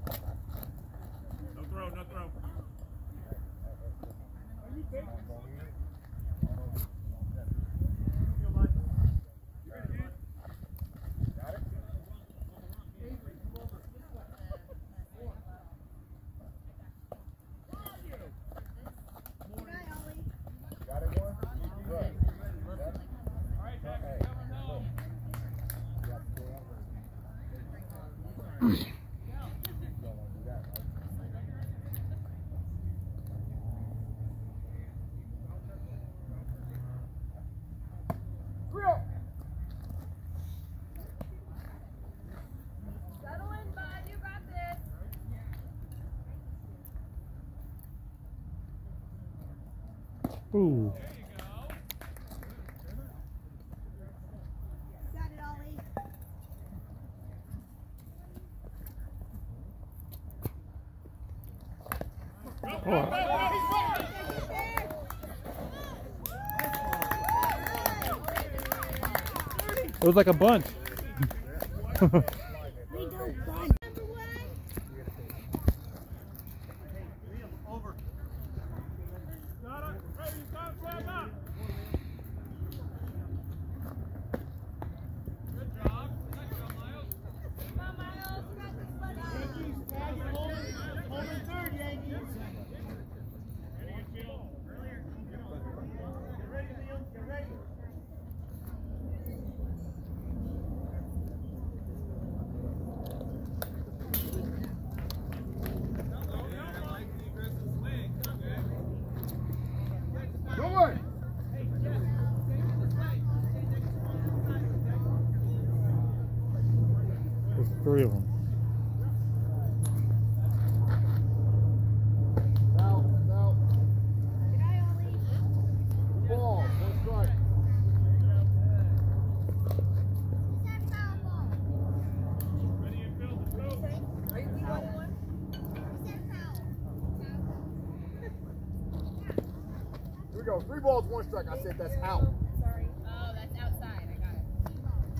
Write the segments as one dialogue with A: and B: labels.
A: No throw, no throw.
B: Ooh.
C: Got it, Ollie.
B: It was like a bunch. There's 3 of them.
D: Here we go. 3 balls, 1 strike. I said that's out.
C: Sorry. Oh, that's outside. I got it.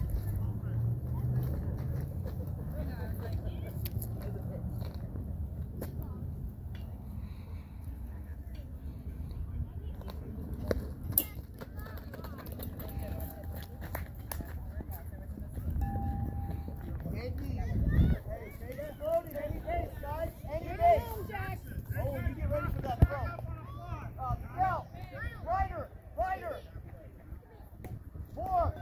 D: Yankees. Hey, stay there, Brody. Any base, guys. Any base. Oh, you get ready for that throw. Miguel. Ryder. Ryder. 4.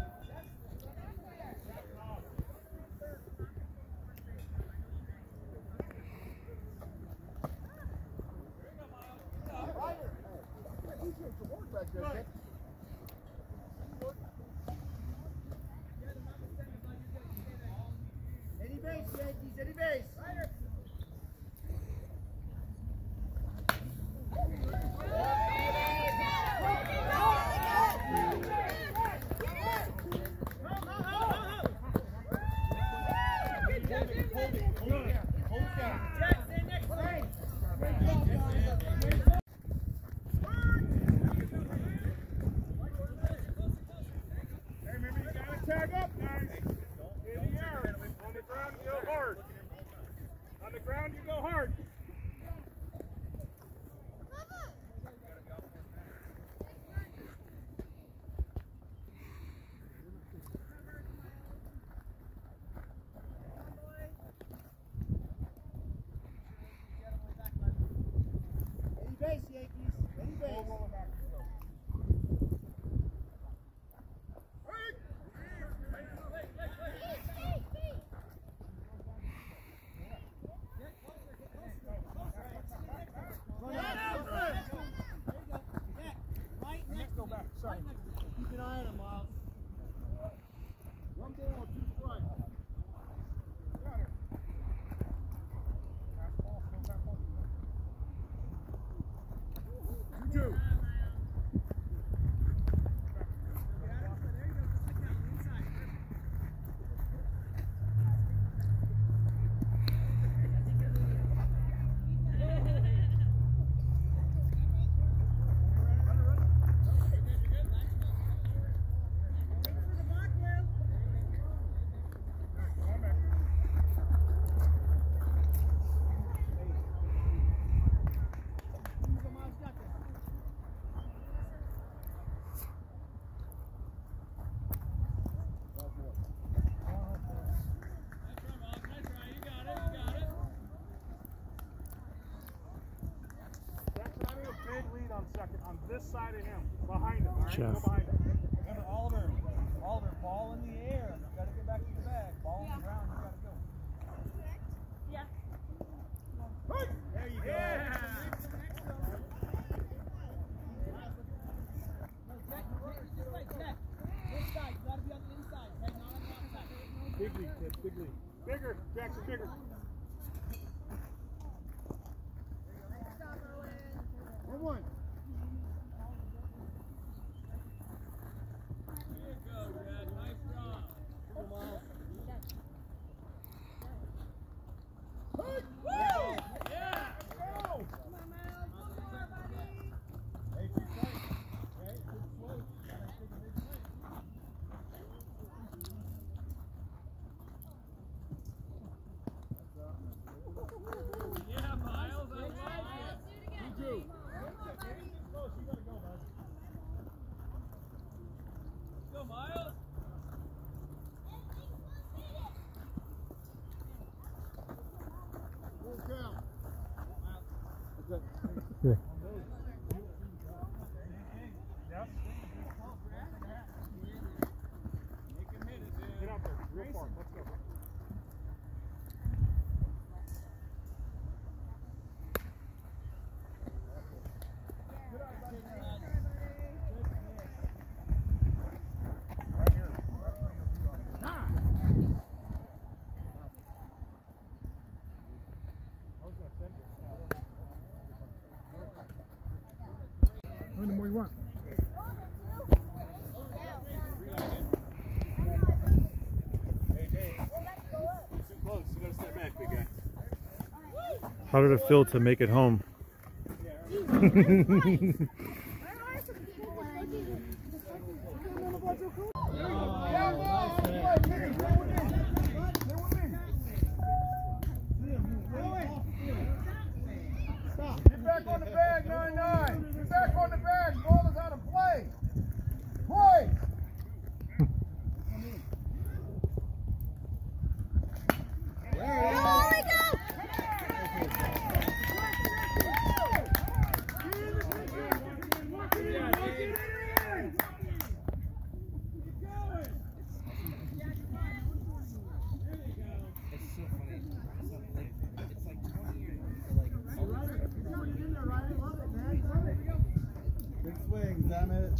D: Ryder. He's doing some work back there, kid. Any base, Yankees, any base.
A: Tag up, guys. In the air. On the ground, you go hard. On the ground, you go hard.
D: Any base, Yankees. Any base.
A: this side of him, behind him. All right?
B: Jeff.
A: Go behind him.
D: Remember, Oliver, ball in the air. You gotta get back to the bag. Ball on the ground, you gotta go.
C: Yeah.
D: There you go.
A: Yeah. Big league, kid, big league. Bigger, Jackson, bigger. 1-1.
B: Yeah.
A: Yep. Get out there, real far. Let's go. How many more you want? Too close. You gotta step back, big guy.
B: How did it feel to make it home?
A: Get back on the bag, 9-9. Get back on the bag. Ball is out of play. Play.
D: Big swing, damn it.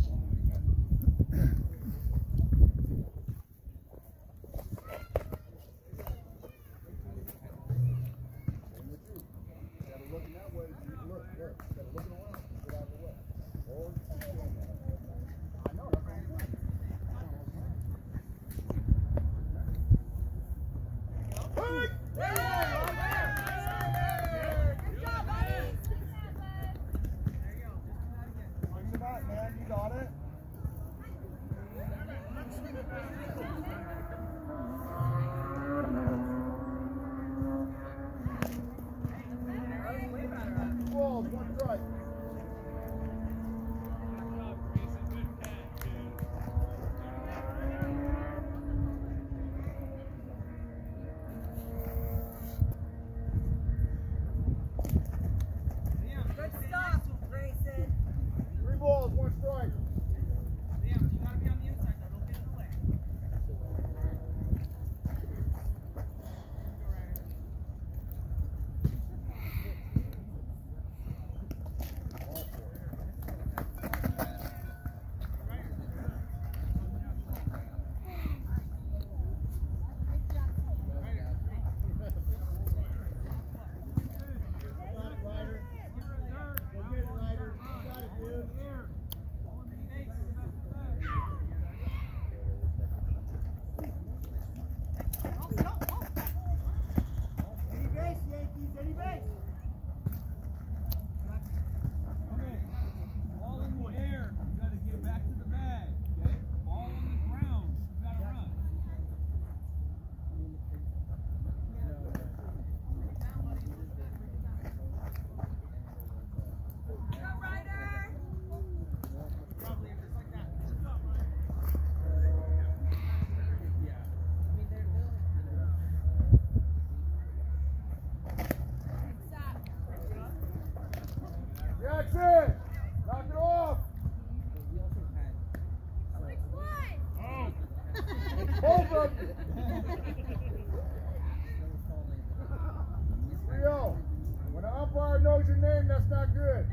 D: Man, you got it. Balls, one strike.
A: umpire knows your name, that's not good.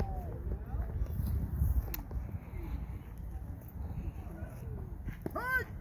A: Hey!